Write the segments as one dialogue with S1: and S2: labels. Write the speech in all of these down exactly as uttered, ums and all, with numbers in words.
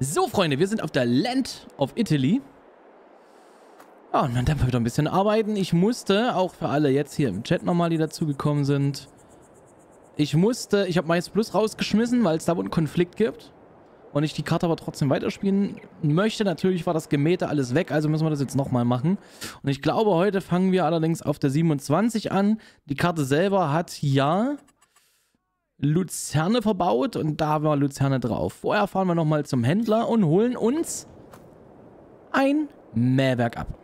S1: So, Freunde, wir sind auf der Land of Italy. Ja, und dann dürfen wir wieder ein bisschen arbeiten. Ich musste, auch für alle jetzt hier im Chat nochmal, die dazugekommen sind, ich musste, ich habe Mais Plus rausgeschmissen, weil es da wohl einen Konflikt gibt. Und ich die Karte aber trotzdem weiterspielen möchte. Natürlich war das Gemähte alles weg, also müssen wir das jetzt nochmal machen. Und ich glaube, heute fangen wir allerdings auf der siebenundzwanzig an. Die Karte selber hat ja Luzerne verbaut und da war Luzerne drauf. Vorher fahren wir nochmal zum Händler und holen uns ein Mähwerk ab.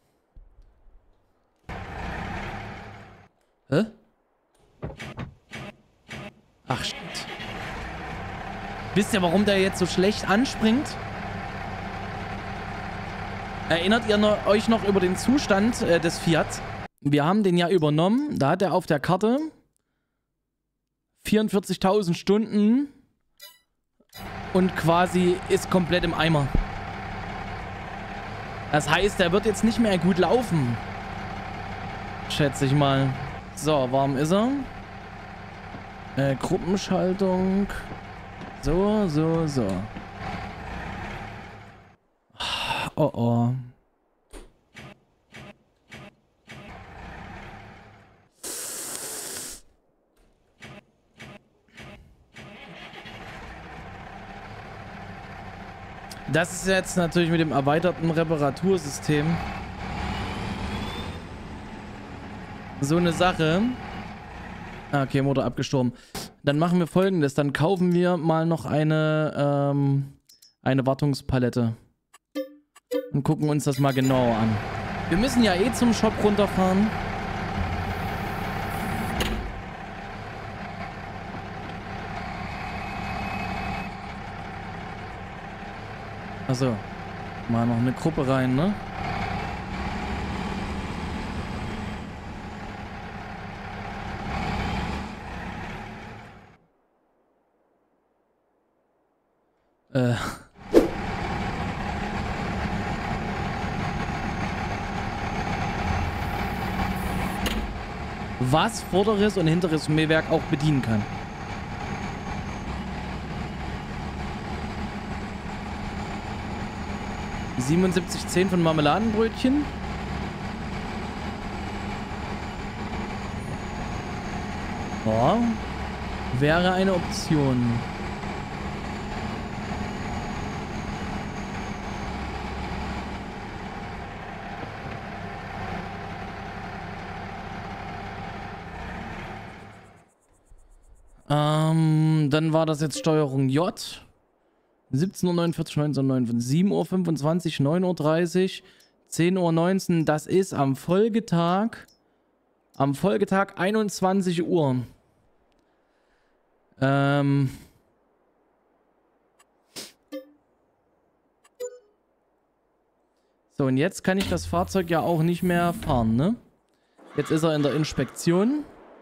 S1: Hä? Ach, shit. Wisst ihr, warum der jetzt so schlecht anspringt? Erinnert ihr noch, euch noch über den Zustand äh, des Fiat? Wir haben den ja übernommen. Da hat er auf der Karte vierundvierzigtausend Stunden und quasi ist komplett im Eimer. Das heißt, er wird jetzt nicht mehr gut laufen. Schätze ich mal. So, warm ist er. Äh, Gruppenschaltung. So, so, so. Oh, oh. Das ist jetzt natürlich mit dem erweiterten Reparatursystem so eine Sache. Okay, Motor abgestorben. Dann machen wir Folgendes. Dann kaufen wir mal noch eine, ähm, eine Wartungspalette. Und gucken uns das mal genauer an. Wir müssen ja eh zum Shop runterfahren. Achso. Mal noch eine Gruppe rein, ne? Äh. Was vorderes und hinteres Mähwerk auch bedienen kann. siebenundsiebzig zehn von Marmeladenbrötchen. Ja, wäre eine Option. Ähm, dann war das jetzt Steuerung J. siebzehn Uhr neunundvierzig, neunzehn Uhr neunundfünfzig, sieben Uhr fünfundzwanzig, neun Uhr dreißig, zehn Uhr neunzehn. Das ist am Folgetag. Am Folgetag einundzwanzig Uhr. Ähm. So, und jetzt kann ich das Fahrzeug ja auch nicht mehr fahren, ne? Jetzt ist er in der Inspektion.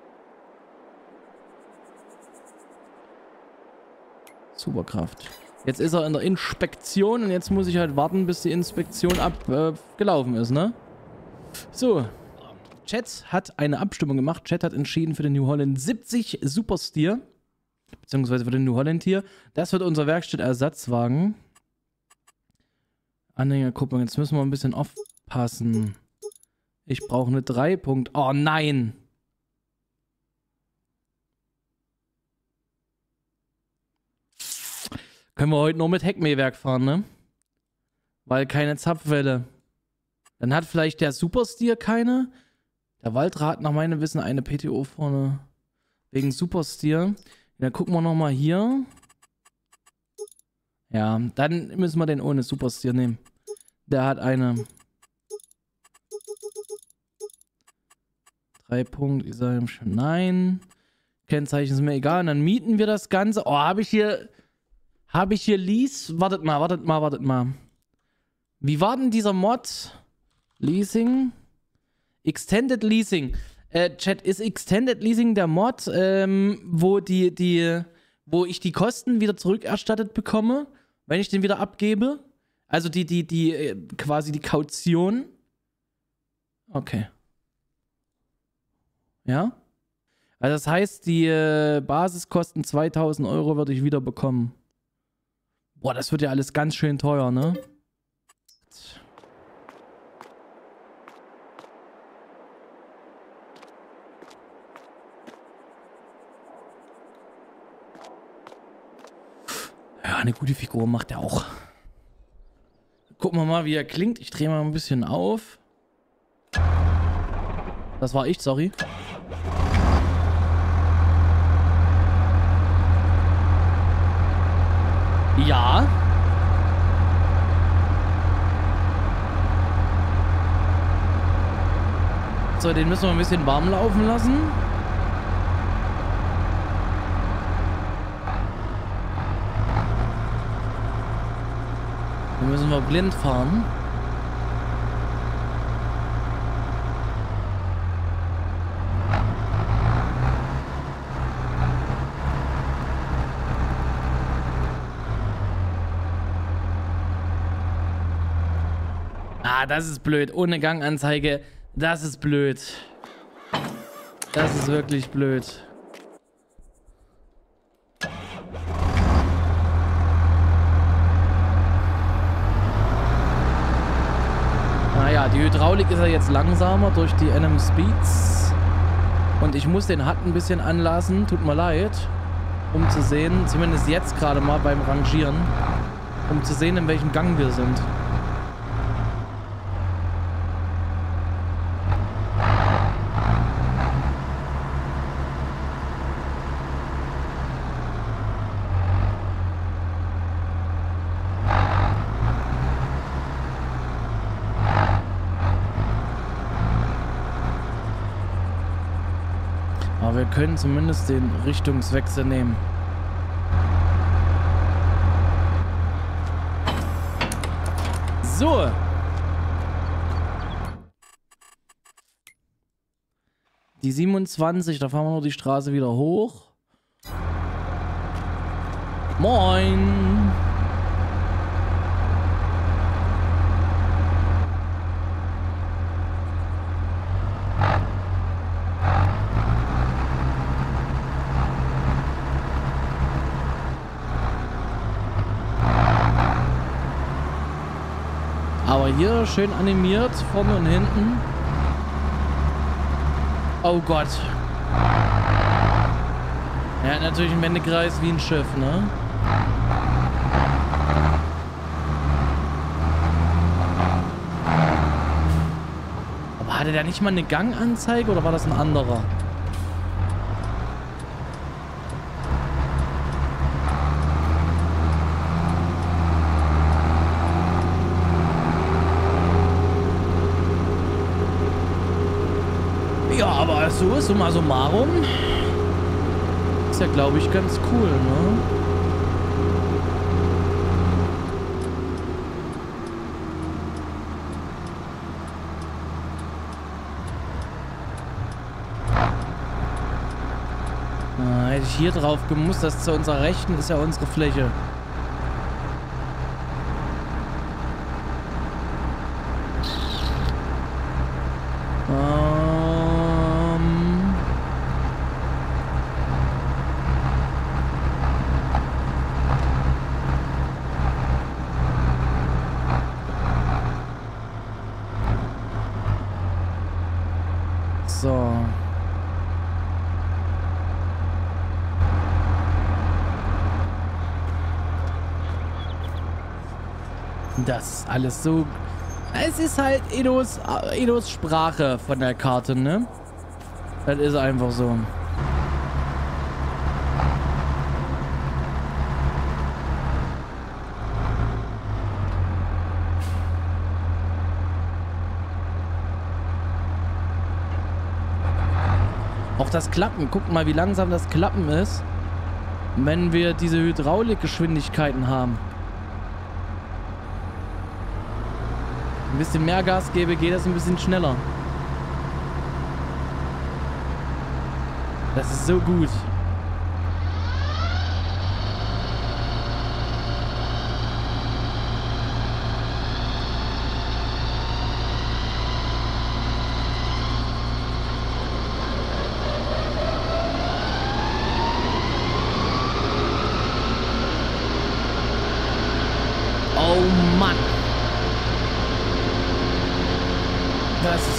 S1: Superkraft. Jetzt ist er in der Inspektion und jetzt muss ich halt warten, bis die Inspektion abgelaufen äh, ist, ne? So. Chat hat eine Abstimmung gemacht. Chat hat entschieden für den New Holland siebzig Super Steer. Beziehungsweise für den New Holland hier. Das wird unser Werkstattersatzwagen. Anhängerkupplung. Jetzt müssen wir ein bisschen aufpassen. Ich brauche eine drei Punkt. Oh nein! Können wir heute nur mit Heckmähwerk fahren, ne? Weil keine Zapfwelle. Dann hat vielleicht der Supersteer keine. Der Waltra hat nach meinem Wissen eine P T O vorne. Wegen Supersteer. Dann gucken wir nochmal hier. Ja, dann müssen wir den ohne Supersteer nehmen. Der hat eine. Drei Punkt, ich sage nein. Kennzeichen ist mir egal. Und dann mieten wir das Ganze. Oh, habe ich hier... Habe ich hier Lease? Wartet mal, wartet mal, wartet mal. Wie war denn dieser Mod? Leasing? Extended Leasing. Äh, Chat, ist Extended Leasing der Mod, ähm, wo die, die, wo ich die Kosten wieder zurückerstattet bekomme, wenn ich den wieder abgebe? Also die, die, die, äh, quasi die Kaution? Okay. Ja? Also das heißt, die äh, Basiskosten zweitausend Euro würde ich wieder bekommen. Boah, das wird ja alles ganz schön teuer, ne? Ja, eine gute Figur macht er auch. Gucken wir mal, wie er klingt. Ich drehe mal ein bisschen auf. Das war ich, sorry. Ja. So, den müssen wir ein bisschen warm laufen lassen. Dann müssen wir blind fahren. Ah, das ist blöd. Ohne Ganganzeige. Das ist blöd. Das ist wirklich blöd. Naja, die Hydraulik ist ja jetzt langsamer durch die N M Speeds. Und ich muss den H U D ein bisschen anlassen. Tut mir leid. Um zu sehen, zumindest jetzt gerade mal beim Rangieren, um zu sehen, in welchem Gang wir sind. Aber wir können zumindest den Richtungswechsel nehmen. So. Die siebenundzwanzig, da fahren wir nur die Straße wieder hoch. Moin. Aber hier schön animiert, vorne und hinten. Oh Gott. Er hat natürlich einen Wendekreis wie ein Schiff, ne? Aber hatte der nicht mal eine Ganganzeige oder war das ein anderer? Ja, aber so, summa summarum, ist ja, glaube ich, ganz cool, ne? Ah, hätte ich hier drauf gemusst, das zu unserer Rechten ist ja unsere Fläche. So. Das ist alles so... Es ist halt Edos, Edos Sprache von der Karte, ne? Das ist einfach so. Auch das Klappen. Guckt mal, wie langsam das Klappen ist, wenn wir diese Hydraulikgeschwindigkeiten haben. Ein bisschen mehr Gas gebe, geht das ein bisschen schneller. Das ist so gut.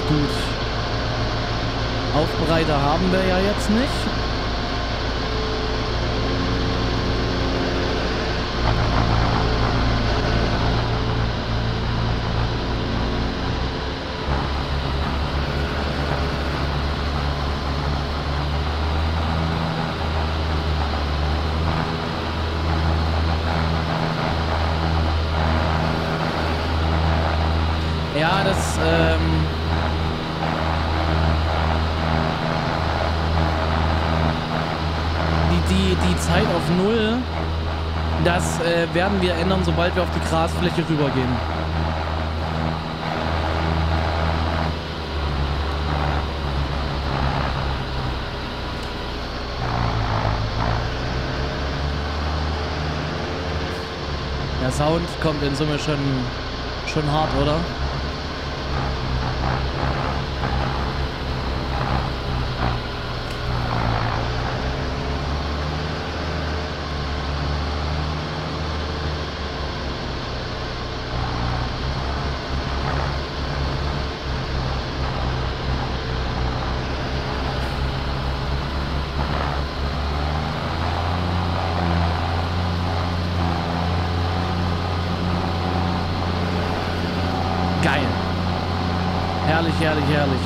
S1: gut. Aufbereiter haben wir ja jetzt nicht. Ja, das, ähm... Die, die, die Zeit auf Null, das äh, werden wir ändern, sobald wir auf die Grasfläche rübergehen. Der Sound kommt in Summe schon, schon hart, oder? Geil. Herrlich, herrlich, herrlich.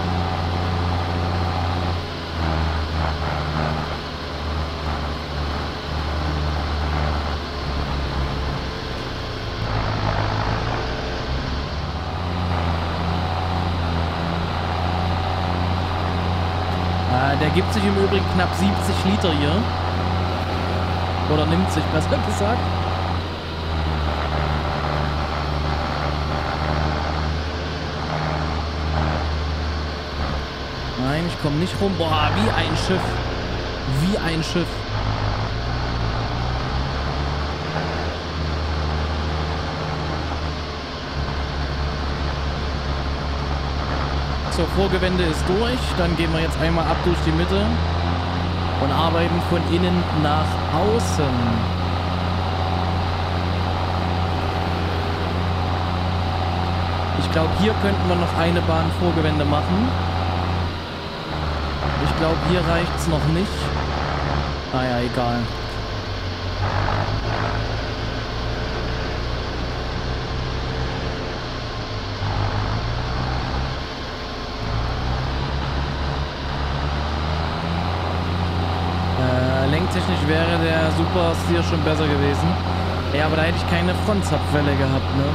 S1: Äh, der gibt sich im Übrigen knapp siebzig Liter hier. Oder nimmt sich, besser gesagt. Nein, ich komme nicht rum. Boah, wie ein Schiff. Wie ein Schiff. So, Vorgewende ist durch. Dann gehen wir jetzt einmal ab durch die Mitte und arbeiten von innen nach außen. Ich glaube, hier könnten wir noch eine Bahn Vorgewende machen. Ich glaube, hier reicht es noch nicht. Naja, egal. Äh, lenktechnisch wäre der Super Steer schon besser gewesen. Ja, aber da hätte ich keine Frontzapfwelle gehabt, ne?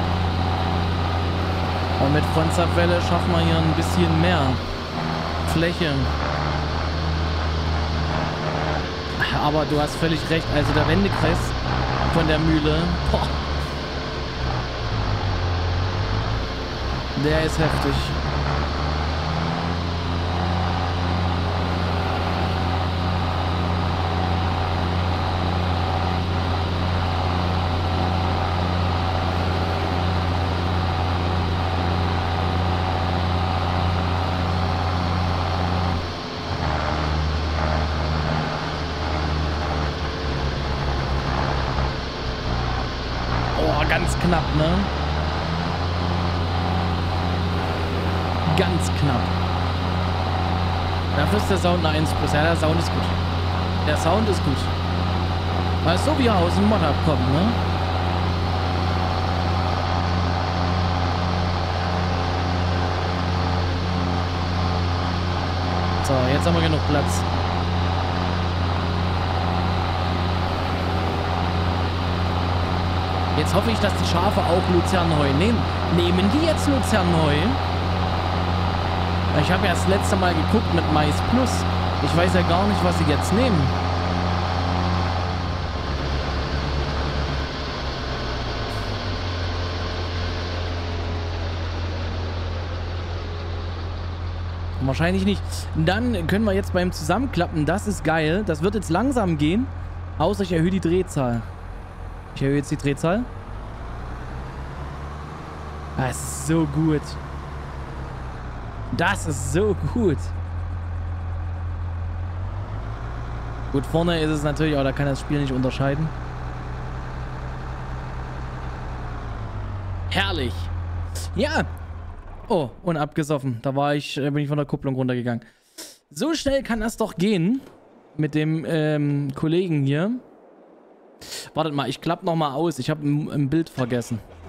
S1: Und mit Frontzapfwelle schaffen wir hier ein bisschen mehr Fläche. Aber du hast völlig recht. Also der Wendekreis von der Mühle, boah, der ist heftig. Ganz knapp, ne? Ganz knapp. Dafür ist der Sound eine eins plus. Ja, der Sound ist gut. Der Sound ist gut. Weil es so wie er aus dem Mod abkommt, ne? So, jetzt haben wir genug Platz. Jetzt hoffe ich, dass die Schafe auch Luzernheu nehmen. Nehmen die jetzt Luzernheu? Ich habe ja das letzte Mal geguckt mit Mais Plus. Ich weiß ja gar nicht, was sie jetzt nehmen. Wahrscheinlich nicht. Dann können wir jetzt beim Zusammenklappen, das ist geil. Das wird jetzt langsam gehen. Außer ich erhöhe die Drehzahl. Ich erhöhe jetzt die Drehzahl. Das ist so gut. Das ist so gut. Gut, vorne ist es natürlich, aber da kann das Spiel nicht unterscheiden. Herrlich. Ja. Oh, und abgesoffen. Da war ich, bin ich von der Kupplung runtergegangen. So schnell kann das doch gehen. Mit dem ähm, Kollegen hier. Wartet mal, ich klappe nochmal aus. Ich habe ein, ein Bild vergessen.